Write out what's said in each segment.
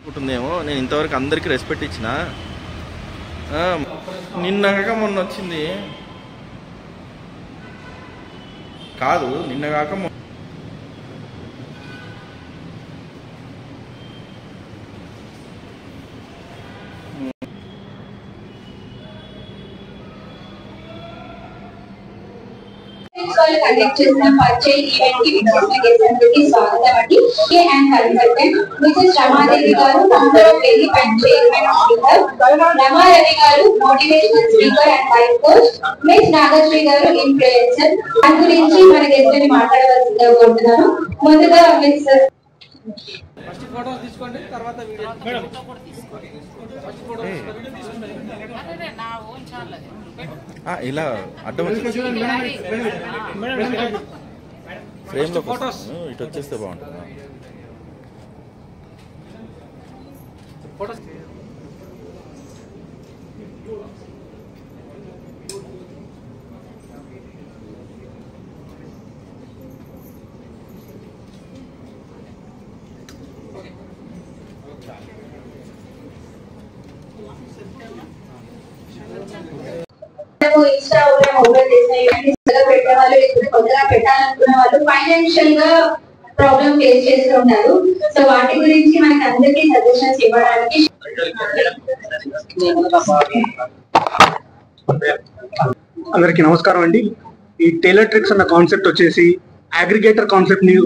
ఉంటుందేమో. నేను ఇంతవరకు అందరికీ రెస్పెక్ట్ ఇచ్చిన. నిన్నగాక మొన్న వచ్చింది కాదు, నిన్నగాక కండక్ట్ చేసిన పరిచయ ఈవెంట్ కి విచ్చేసిన గెస్ట్ అందరికీ స్వాగతం అండి. అండ్ కన్సల్టెంట్ మిసెస్ రమాదేవి గారు, ఫౌండర్ ఆఫ్ ఎలి and chairman of speaker, Ramaravi గారు motivational speaker and life coach, Miss Nagasri గారు ఇన్ఫ్లుయెన్సర్. దాని గురించి మన గెస్ట్ ని మాట్లాడవలసిందిగా కోరుతున్నాను. ముందుగా మిస్ ఫస్ట్ ఫోటోస్ తీసుకోండి, తర్వాత వీడియో మేడం ఫస్ట్ ఫోటో ఇలా అడ్డం ఫ్రేమ్ లో ఫోటోస్ ఇటు వచ్చేస్తే బాగుంటుంది. ఫోటోస్ ఇన్స్టాగ్రామ్ ఓపెన్ చేసిన పెట్టే వాళ్ళు, లేకపోతే కొత్తగా పెట్టాలనుకున్న వాళ్ళు ఫైనాన్షియల్ గా ప్రాబ్లం ఫేస్ చేస్తూ ఉంటారు. సో వాటి గురించి మనకి అందరికీ సజెషన్స్ ఇవ్వడానికి అందరికీ నమస్కారం అండి. ఈ టైలర్ ట్రిక్స్ అన్న కాన్సెప్ట్ వచ్చేసి అగ్రిగేటర్ కాన్సెప్ట్ ని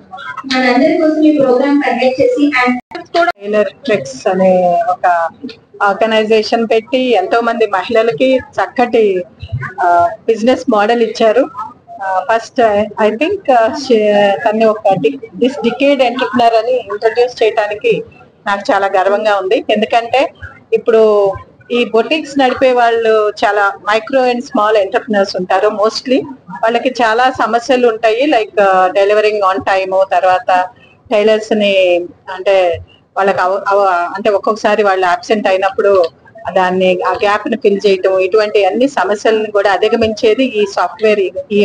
మనందరి కోసం ఈ ప్రోగ్రామ్ కండక్ట్ చేసి టైలర్ ట్రిక్స్ అనే ఒక ఆర్గనైజేషన్ పెట్టి ఎంతో మంది మహిళలకి చక్కటి బిజినెస్ మోడల్ ఇచ్చారు. ఫస్ట్ ఐ థింక్ తన్ని ఒక దిస్ డికేడ్ ఎంటర్ప్రినర్ అని ఇంట్రడ్యూస్ చేయడానికి నాకు చాలా గర్వంగా ఉంది. ఎందుకంటే ఇప్పుడు ఈ బొటిక్స్ నడిపే వాళ్ళు చాలా మైక్రో అండ్ స్మాల్ ఎంటర్ప్రినర్స్ ఉంటారు. మోస్ట్లీ వాళ్ళకి చాలా సమస్యలు ఉంటాయి, లైక్ డెలివరింగ్ ఆన్ టైము, తర్వాత టైలర్స్ ని అంటే వాళ్ళకి అంటే ఒక్కొక్కసారి వాళ్ళు అబ్సెంట్ అయినప్పుడు దాన్ని ఆ గ్యాప్ ని ఫిల్ చేయటం, ఇటువంటి అన్ని సమస్యలను కూడా అధిగమించేది ఈ సాఫ్ట్వేర్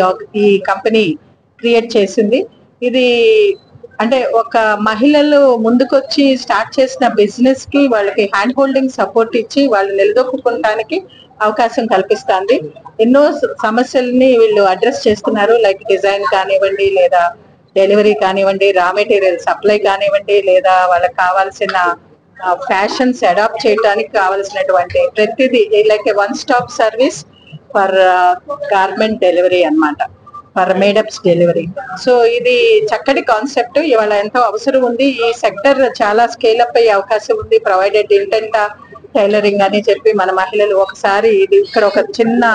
ఈ కంపెనీ క్రియేట్ చేసింది. ఇది అంటే ఒక మహిళలు ముందుకొచ్చి స్టార్ట్ చేసిన బిజినెస్ కి వాళ్ళకి హ్యాండ్ హోల్డింగ్ సపోర్ట్ ఇచ్చి వాళ్ళు నిలదొక్కుకోవడానికి అవకాశం కల్పిస్తుంది. ఎన్నో సమస్యల్ని వీళ్ళు అడ్రస్ చేస్తున్నారు, లైక్ డిజైన్ కానివ్వండి, లేదా డెలివరీ కానివ్వండి, రా మెటీరియల్ సప్లై కానివ్వండి, లేదా వాళ్ళకి కావాల్సిన ఫ్యాషన్స్ అడాప్ట్ చేయడానికి కావాల్సినటువంటి ప్రతిదీ like one stop service for garment delivery అన్నమాట, ఫర్ మేడప్స్ డెలివరీ. సో ఇది చక్కటి కాన్సెప్ట్, ఇవాళ ఎంతో అవసరం ఉంది. ఈ సెక్టర్ చాలా స్కేల్ అప్ అయ్యే అవకాశం ఉంది, ప్రొవైడెడ్ ఇంటెంట్ టైలరింగ్ అని చెప్పి మన మహిళలు ఒకసారి ఇది ఇక్కడ ఒక చిన్న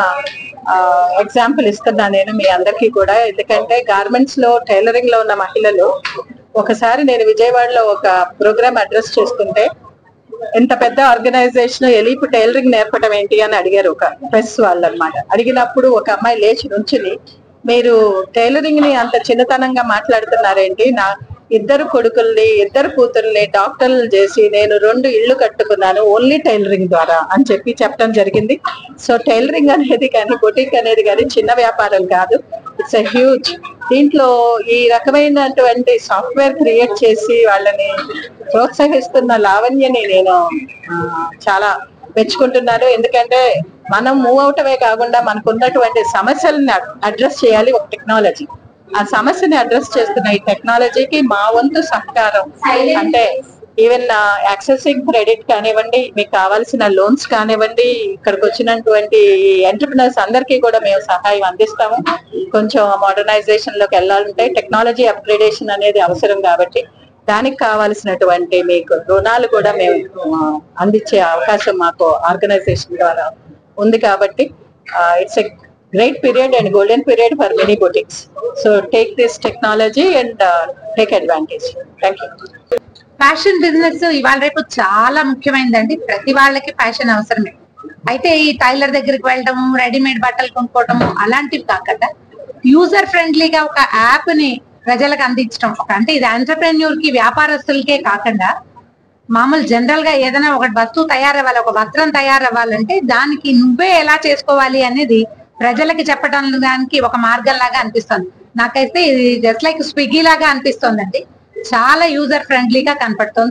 ఎగ్జాంపుల్ ఇస్తున్నా నేను మీ అందరికీ కూడా. ఎందుకంటే గార్మెంట్స్ లో టైలరింగ్ లో ఉన్న మహిళలు ఒకసారి నేను విజయవాడలో ఒక ప్రోగ్రామ్ అడ్రస్ చేస్తుంటే ఎంత పెద్ద ఆర్గనైజేషన్ ఎలీపు టైలరింగ్ నేర్పడం ఏంటి అని అడిగారు ఒక ప్రెస్ వాళ్ళు అన్నమాట. అడిగినప్పుడు ఒక అమ్మాయి లేచి నుంచుని, మీరు టైలరింగ్ ని అంత చిన్నతనంగా మాట్లాడుతున్నారేంటి, నా ఇద్దరు కొడుకుల్ని ఇద్దరు కూతుర్ని డాక్టర్లు చేసి నేను 2 ఇళ్లు కట్టుకున్నాను ఓన్లీ టైలరింగ్ ద్వారా అని చెప్పడం జరిగింది. సో టైలరింగ్ అనేది కానీ బొటిక్ అనేది కానీ చిన్న వ్యాపారం కాదు, ఇట్స్ ఎ హ్యూజ్. దీంట్లో ఈ రకమైనటువంటి సాఫ్ట్వేర్ క్రియేట్ చేసి వాళ్ళని ప్రోత్సహిస్తున్న లావణ్యని నేను చాలా మెచ్చుకుంటున్నాను. ఎందుకంటే మనం మూవ్ అవటమే కాకుండా మనకు ఉన్నటువంటి సమస్యలను అడ్రస్ చేయాలి ఒక టెక్నాలజీ. ఆ సమస్యని అడ్రస్ చేస్తున్న ఈ టెక్నాలజీకి మా వంతు సహకారం అంటే ఈవెన్ యాక్సెసింగ్ క్రెడిట్ కానివ్వండి, మీకు కావాల్సిన లోన్స్ కానివ్వండి, ఇక్కడికి వచ్చినటువంటి ఎంటర్ప్రినర్స్ అందరికీ కూడా మేము సహాయం అందిస్తాము. కొంచెం మోడర్నైజేషన్ లోకి వెళ్ళాలంటే టెక్నాలజీ అప్గ్రేడేషన్ అనేది అవసరం కాబట్టి దానికి కావాల్సినటువంటి మీకు రుణాలు కూడా మేము అందించే అవకాశం మాకు ఆర్గనైజేషన్ ద్వారా ఉంది. కాబట్టి it's a great period and golden period for many boutiques. So take this technology and take advantage. Thank you. Fashion business ఇవాళ రేపు చాలా ముఖ్యమైనదండి. ప్రతి వాళ్ళకి ఫ్యాషన్ అవసరమే. అయితే ఈ టైలర్ దగ్గరికి వెళ్ళడం, రెడీమేడ్ బట్టలు కొనుక్కోవడం అలాంటివి కాకుండా యూజర్ ఫ్రెండ్లీగా ఒక యాప్ ని ప్రజలకు అందించడం, అంటే ఇది ఎంటర్ప్రెన్యూర్ కి వ్యాపారస్తులకే కాకుండా మామూలు జనరల్ గా ఏదైనా ఒక వస్తువు తయారవ్వాలి, ఒక వస్త్రం తయారవ్వాలంటే దానికి నువ్వే ఎలా చేసుకోవాలి అనేది ప్రజలకి చెప్పడం దానికి ఒక మార్గం లాగా అనిపిస్తుంది. నాకైతే ఇది జస్ట్ లైక్ స్విగ్గీ లాగా అనిపిస్తుందండి. చాలా యూజర్ ఫ్రెండ్లీగా కనపడుతుంది.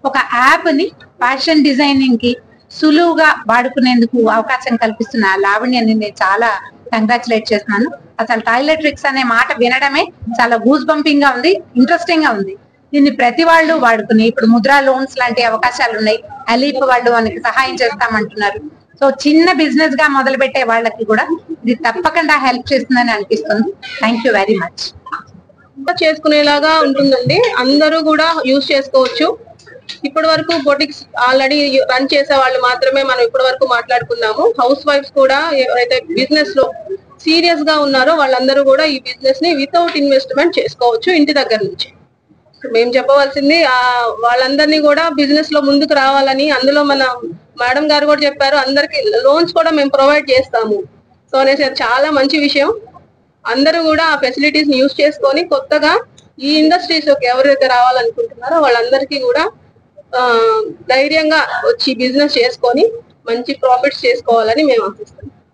ఒక యాప్ ని ఫ్యాషన్ డిజైనింగ్ కి సులువుగా వాడుకునేందుకు అవకాశం కల్పిస్తున్న లావణ్యని నేను చాలా కంగ్రాచులేట్ చేస్తున్నాను. అసలు టైలర్ట్రిక్స్ అనే మాట వినడమే చాలా గూస్ బంపింగ్ గా ఉంది, ఇంట్రెస్టింగ్ గా ఉంది. దీన్ని ప్రతి వాళ్ళు వాడుకుని ఇప్పుడు ముద్రా లోన్స్ లాంటి అవకాశాలు ఉన్నాయి. అలీప్ వాళ్ళు మనకి సహాయం చేస్తామంటున్నారు. సో చిన్న బిజినెస్ గా మొదలు పెట్టే వాళ్ళకి కూడా ఇది తప్పకుండా హెల్ప్ చేస్తుందని అనిపిస్తుంది. Thank you very much. చేసుకునేలాగా ఉంటుందండి, అందరూ కూడా యూజ్ చేసుకోవచ్చు. ఇప్పటి వరకు బొటిక్స్ ఆల్రెడీ రన్ చేసే వాళ్ళు మాత్రమే మనం ఇప్పటి వరకు మాట్లాడుకున్నాము. హౌస్ వైఫ్స్ కూడా ఎవరైతే బిజినెస్ లో సీరియస్ గా ఉన్నారో వాళ్ళందరూ కూడా ఈ బిజినెస్ ని వితౌట్ ఇన్వెస్ట్మెంట్ చేసుకోవచ్చు ఇంటి దగ్గర నుంచి. మేము చెప్పవలసింది వాళ్ళందరినీ కూడా బిజినెస్ లో ముందుకు రావాలని. అందులో మన మేడం గారు కూడా చెప్పారు, అందరికి లోన్స్ కూడా మేము ప్రొవైడ్ చేస్తాము. సో అనేసి చాలా మంచి విషయం. అందరూ కూడా ఆ ఫెసిలిటీస్ ని యూజ్ చేసుకొని కొత్తగా ఈ ఇండస్ట్రీస్ లోకి ఎవరైతే రావాలనుకుంటున్నారో వాళ్ళందరికీ కూడా ధైర్యంగా వచ్చి బిజినెస్ చేసుకొని మంచి ప్రాఫిట్స్ చేసుకోవాలని మేము ఆశిస్తాం.